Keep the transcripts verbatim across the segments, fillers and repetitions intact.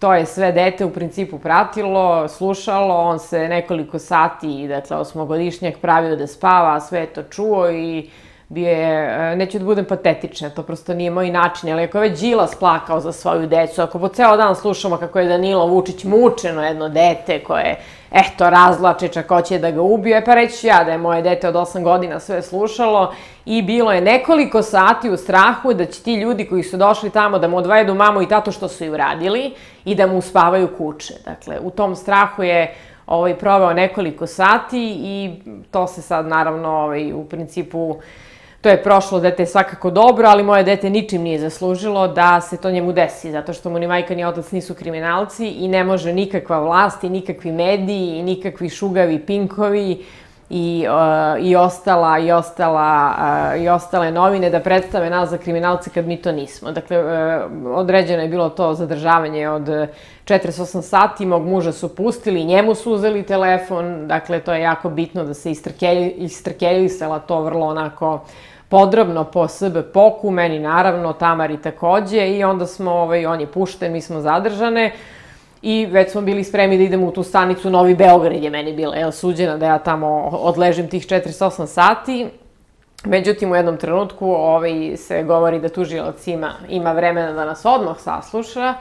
to je sve dete u principu pratilo, slušalo, on se nekoliko sati, dakle, osmogodišnjak pravio da spava, sve je to čuo i bio je, neću da budem patetična, to prosto nije moj način, ali ako je već Đilas plakao za svoju decu, ako po ceo dan slušamo kako je Danilo Vučić mučeno jedno dete koje, eto, razvlače, čak hoće da ga ubiju, e pa reći ću ja da je moje dete od osam godina sve slušalo i bilo je nekoliko sati u strahu da će ti ljudi koji su došli tamo da mu odvedu mamu i tato što su i uradili i da mu uspavaju kuće. Dakle, u tom strahu je ovaj, proveo nekoliko sati i to se sad, naravno, ovaj, u principu, to je prošlo, dete je svakako dobro, ali moje dete ničim nije zaslužilo da se to njemu desi, zato što mu ni majka ni otac nisu kriminalci i ne može nikakva vlast i nikakvi mediji i nikakvi šugavi pinkovi i, uh, i, ostala, i, ostala, uh, i ostale novine da predstave nas za kriminalce kad mi to nismo. Dakle, uh, određeno je bilo to zadržavanje od četrdeset osam sati, mog muža su pustili, njemu su uzeli telefon, dakle, to je jako bitno da se istrkellisala to vrlo onako podrobno po S B P O K-u, meni naravno, Tamari takođe, i onda smo, ovaj, on je pušten, mi smo zadržane i već smo bili spremni da idemo u tu stanicu Novi Beograd je meni bila, jel, suđena da ja tamo odležim tih četrdeset osam sati. Međutim, u jednom trenutku ovaj, se govori da tužilac ima, ima vremena da nas odmah sasluša,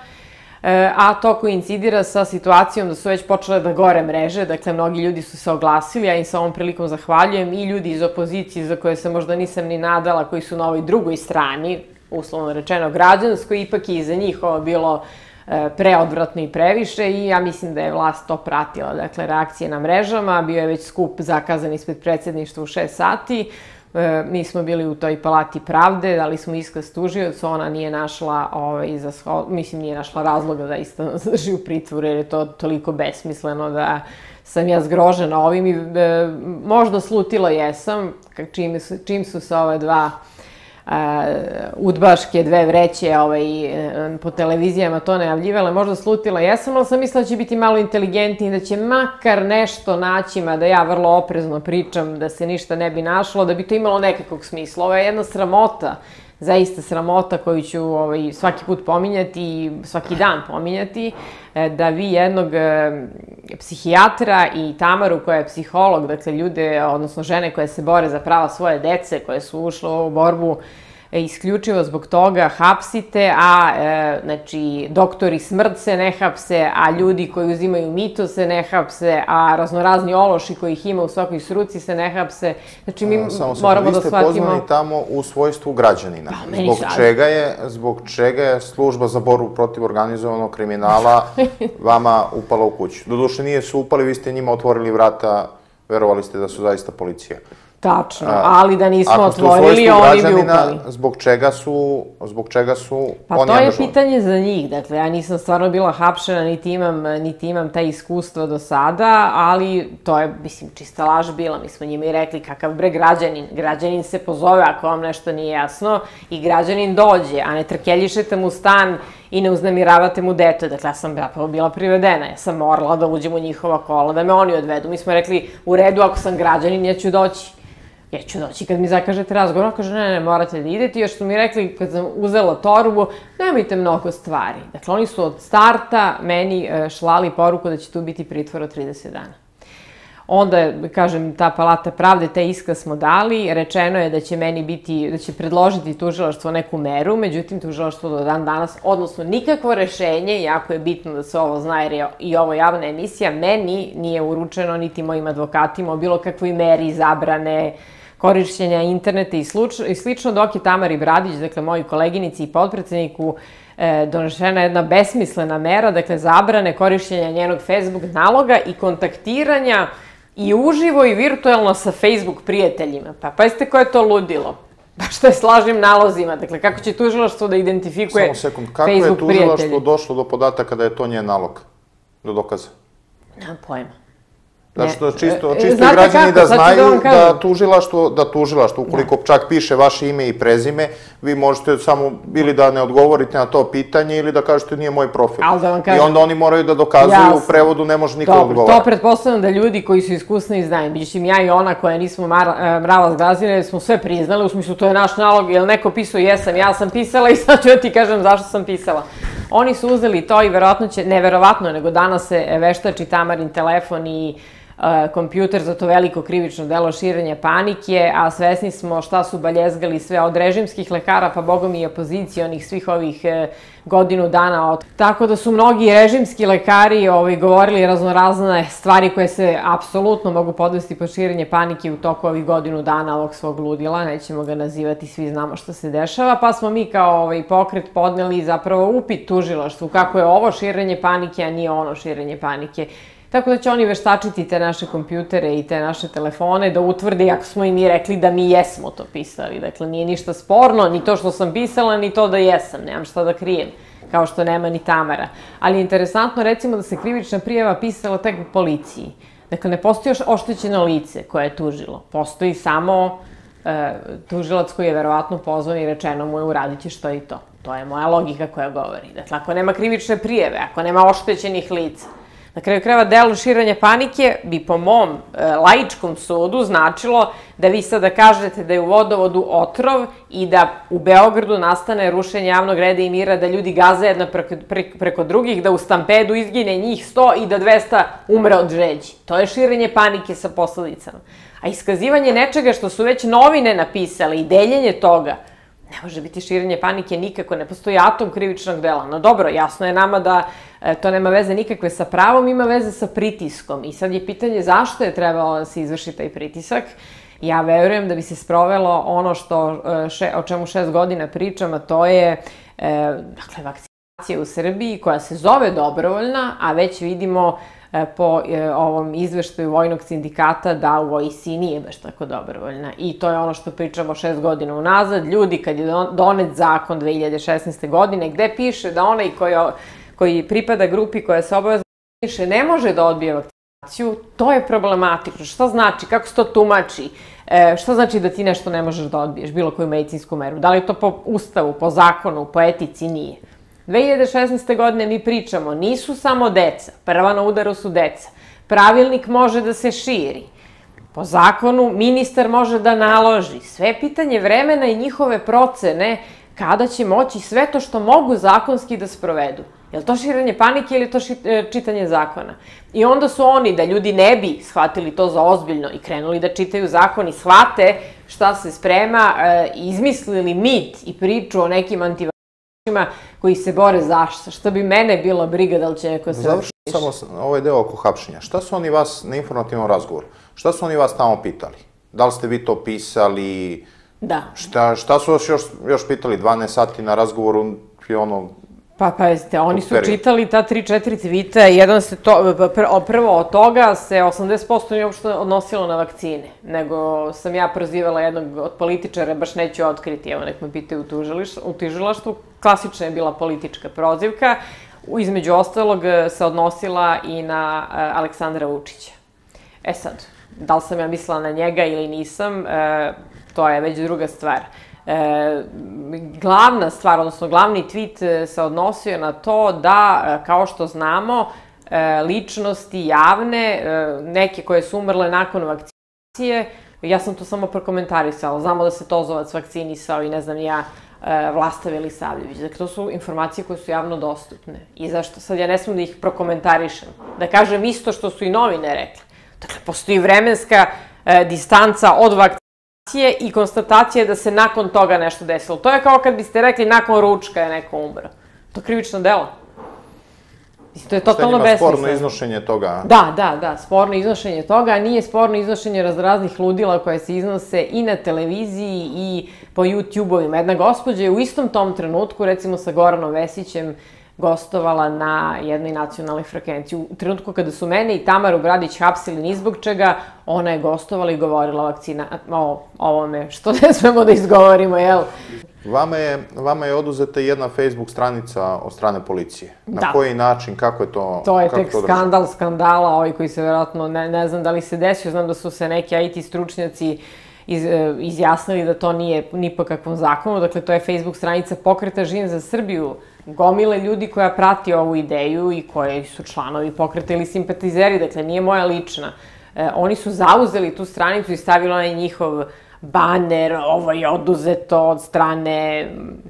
a to koincidira sa situacijom da su već počele da gore mreže, dakle, mnogi ljudi su se oglasili, ja im sa ovom prilikom zahvaljujem, i ljudi iz opozicije za koje se možda nisam ni nadala, koji su na ovoj drugoj strani, uslovno rečeno građanskoj, ipak i za njih ovo bilo preodvratno i previše i ja mislim da je vlast to pratila. Dakle, reakcije na mrežama, bio je već skup zakazan ispred predsjedništva u šest sati, mi smo bili u toj Palati pravde, dali smo iskaz tužiocu, ona nije našla, ovaj, za, mislim, nije našla razloga da isto drži u pritvoru, jer je to toliko besmisleno da sam ja zgrožena ovim i e, možda slutila jesam, čim, čim su se ove dva Uh, udbaške dve vreće ovaj, po televizijama to najavljivale, možda slutila jesam, ali sam mislila da će biti malo inteligentniji, da će makar nešto naći, mada ja vrlo oprezno pričam da se ništa ne bi našlo, da bi to imalo nekakvog smisla. Ovo je jedna sramota, zaista sramota koju ću ovaj, svaki put pominjati i svaki dan pominjati, da vi jednog e, psihijatra i Tamaru koja je psiholog, dakle ljude, odnosno žene koje se bore za prava svoje dece, koje su ušle u ovu borbu e, isključivo zbog toga hapsite, a e, znači doktori smrt se ne hapse, a ljudi koji uzimaju mito se ne hapse, a raznorazni ološi koji ih ima u svakoj struci se ne hapse. Znači mi Samo moramo da shvatimo... Vi ste pozvani tamo u svojstvu građanina. Pa, zbog, čega je, zbog čega je služba za borbu protiv organizovanog kriminala vama upala u kuću? Doduše nije su upali, vi ste njima otvorili vrata, verovali ste da su zaista policija. Tačno, ali da nismo otvorili, oni bi upali. Zbog čega su, zbog čega su oni angažovani? Pa to je pitanje za njih. Dakle, ja nisam stvarno bila hapšena, niti imam, niti imam taj iskustvo do sada, ali to je, mislim, čista laž bila. Mi smo njima i rekli kakav bre građanin. Građanin se pozove ako vam nešto nije jasno i građanin dođe, a ne trkeljišete mu stan i ne uznemiravate mu dete. Dakle, ja sam zapravo bila privedena. Ja sam morala da uđem u njihova kola, da me oni odvedu. Mi smo rekli, u redu, ako sam građanin, ja ću doći. Ja ću doći kad mi zakažete razgovor. On kaže, ne, ne, morate da idete. I još su mi rekli, kad sam uzela torbu, nemojte mnogo stvari. Dakle, oni su od starta meni šlali poruku da će tu biti pritvor od trideset dana. Onda, kažem, ta Palata pravde, taj iskaz smo dali, rečeno je da će meni biti, da će predložiti tužilaštvo neku meru, međutim, tužilaštvo do dan danas, odnosno nikakvo rešenje, jako je bitno da se ovo zna, jer je i ovo javna emisija, meni nije uručeno, niti mojim advokatima, o bilo kakvoj meri, zabrane, korišćenja interneta i slično, dok je Tamari Bradić, dakle, moji koleginici i potpredsedniku, donešena jedna besmislena mera, dakle, zabrane korišćenja njenog Facebook naloga i kontaktiranja i uživo i virtualno sa Facebook prijateljima. Pa pazite ko je to ludilo. Pa što je s lažnim nalozima? Dakle, kako će tužilaštvo da identifikuje Facebook prijatelji? Samo sekund, kako je tužilaštvo došlo do podataka da je to njen nalog? Do dokaza? Nemam pojma. Znači, to čisto građani da znaju da tužilaštvo, da tužilaštvo, ukoliko čak piše vaše ime i prezime, vi možete samo ili da ne odgovorite na to pitanje ili da kažete nije moj profil. I onda oni moraju da dokazuju, u prevodu ne može niko odgovoriti. Dobro, to pretpostavljam da ljudi koji su iskusni i znaju. Međutim, ja i ona koja nismo mrava zgazine, smo sve priznali, u smislu to je naš nalog, jer neko pisao jesam, ja sam pisala i sad ću ja ti kažem zašto sam pisala. Oni su uzeli to i verovatno će, ne verovatno, nego danas se veštači Tamarin telefon i kompjuter za to veliko krivično delo širenja panike, a svesni smo šta su baljezgali sve od režimskih lekara, pa bogom i opozicije, onih svih ovih godinu dana. Tako da su mnogi režimski lekari govorili raznorazne stvari koje se apsolutno mogu podvesti pod širenje panike u toku ovih godinu dana ovog svog ludila, nećemo ga nazivati, svi znamo šta se dešava, pa smo mi kao pokret podneli zapravo upit tužilaštvu kako je ovo širenje panike, a nije ono širenje panike. Tako da će oni veštačiti te naše kompjutere i te naše telefone da utvrde, ako smo i mi rekli da mi jesmo to pisali. Dakle, nije ništa sporno, ni to što sam pisala, ni to da jesam, nemam šta da krijem, kao što nema ni Tamara. Ali je interesantno, recimo, da se krivična prijava pisala tek u policiji. Dakle, ne postoji još oštećeno lice koje je tužilo. Postoji samo tužilac koji je verovatno pozvan i rečeno mu je uradit ćeš to i to. To je moja logika koja govori. Dakle, ako nema krivične prijeve, ako nema oštećenih lica, na kraju krajeva delo širenja panike bi po mom laičkom sudu značilo da vi sada kažete da je u vodovodu otrov i da u Beogradu nastane rušenje javnog reda i mira, da ljudi gaze jedna preko drugih, da u stampedu izgine njih sto i da dvesta umre od žeđi. To je širenje panike sa posledicama. A iskazivanje nečega što su već novine napisale i deljenje toga, ne može biti širenje panike nikako, ne postoji atom krivičnog dela. No dobro, jasno je nama da to nema veze nikakve sa pravom, ima veze sa pritiskom. I sad je pitanje zašto je trebalo da se izvrši taj pritisak. Ja verujem da bi se sprovelo ono o čemu šest godina pričam, a to je vakcinacija u Srbiji koja se zove dobrovoljna, a već vidimo po ovom izveštaju Vojnog sindikata da u vojsci nije baš tako dobrovoljna. I to je ono što pričamo šest godina unazad. Ljudi, kad je donet zakon dve hiljade šesnaeste. godine, gde piše da onaj koji pripada grupi koja se obavezno vakciniše ne može da odbije vakcinaciju, to je problematično. Šta znači? Kako se to tumači? Šta znači da ti nešto ne možeš da odbiješ, bilo koju medicinsku meru? Da li je to po ustavu, po zakonu, po etici? Nije. dve hiljade šesnaeste. godine mi pričamo, nisu samo deca, prva na udaru su deca. Pravilnik može da se širi. Po zakonu ministar može da naloži. Sve je pitanje vremena i njihove procene kada će moći sve to što mogu zakonski da sprovedu. Je li to širenje panike ili je to čitanje zakona? I onda su oni, da ljudi ne bi shvatili to za ozbiljno i krenuli da čitaju zakon i shvate šta se sprema, izmislili mit i priču o nekim antivakcinima koji se bore zašto. Šta bi mene bilo briga da li će neko se završi? Samo ovaj deo oko hapšenja. Šta su oni vas na informativnom razgovoru? Šta su oni vas tamo pitali? Da li ste vi to pisali? Da. Šta su vas još pitali dvanaest sati na razgovoru i ono... Pa, pa jeste, oni su čitali ta tri četiri tvita, jedan se to, prvo od toga se osamdeset posto nije uopšte odnosilo na vakcine, nego sam ja prozivala jednog od političara, baš neću otkriti, evo nek me pitaju u tužilaštvu, klasična je bila politička prozivka, između ostalog se odnosila i na Aleksandra Vučića. E sad, da li sam ja mislila na njega ili nisam, to je već druga stvar. Glavna stvar, odnosno glavni tweet se odnosio na to da, kao što znamo, ličnosti javne, neke koje su umrle nakon vakcinacije, ja sam to samo prokomentarisala, znamo da se Tozovac vakcinisao i ne znam ja, Vlasta Velisavljević. Dakle, to su informacije koje su javno dostupne. I zašto? Sad ja ne smijem da ih prokomentarišem. Da kažem isto što su i novine rekli. Dakle, postoji vremenska distanca od vakcinacije i konstatacije da se nakon toga nešto desilo. To je kao kad biste rekli nakon ručka je neko umro. To je krivično delo. To je totalno besmisleno. Šta je njima sporno iznošenje toga? Da, da, da, sporno iznošenje toga, a nije sporno iznošenje raznih ludila koje se iznose i na televiziji i po YouTube-ovima. Jedna gospođa je u istom tom trenutku, recimo sa Goranom Vesićem, gostovala na jednoj nacionalnoj frekvenciji. U trenutku kada su mene i Tamaru Bradić hapsili ni zbog čega, ona je gostovala i govorila o vakcina, o ovome, što ne smemo da izgovorimo, jel? Vama je oduzeta jedna Facebook stranica od strane policije. Na koji način, kako je to... To je tek skandal skandala, ovaj koji se verovatno, ne znam da li se desio, znam da su se neki I T stručnjaci izjasnili da to nije ni po kakvom zakonu. Dakle, to je Facebook stranica Pokreta Živim za Srbiju, gomile ljudi koja prati ovu ideju i koji su članovi pokreta ili simpatizeri, dakle, nije moja lična. Oni su zauzeli tu stranicu i stavili onaj njihov baner, ovo je oduzeto od strane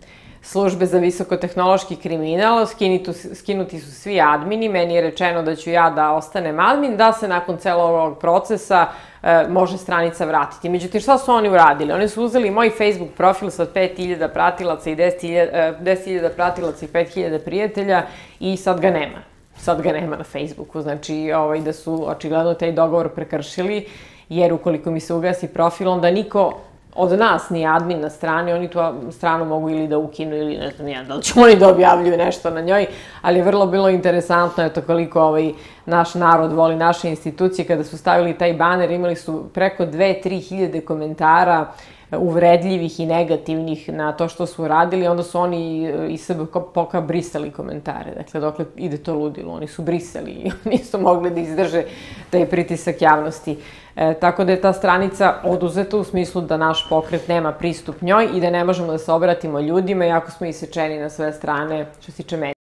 službe za visokotehnološki kriminal, skinuti su svi admini, meni je rečeno da ću ja da ostanem admin, da se nakon celog ovog procesa može stranica vratiti. Međutim, šta su oni uradili? Oni su uzeli moj Facebook profil sa pet hiljada pratilaca i deset hiljada pratilaca i pet hiljada prijatelja i sad ga nema. Sad ga nema na Facebooku, znači da su očigledno taj dogovor prekršili, jer ukoliko mi se ugasi profil, onda niko od nas nije admin na strani, oni tu stranu mogu ili da ukinu ili ne znam ja, da li će oni da objavljuju nešto na njoj, ali je vrlo bilo interesantno eto koliko naš narod voli naše institucije. Kada su stavili taj baner, imali su preko dve do tri hiljade komentara uvredljivih i negativnih na to što su radili, onda su oni iz sebe poka brisali komentare. Dakle, dokle ide to ludilo, oni su brisali i nisu mogli da izdrže taj pritisak javnosti. Tako da je ta stranica oduzeta u smislu da naš pokret nema pristup njoj i da ne možemo da se obratimo ljudima, iako smo isečeni na sve strane što se tiče medija.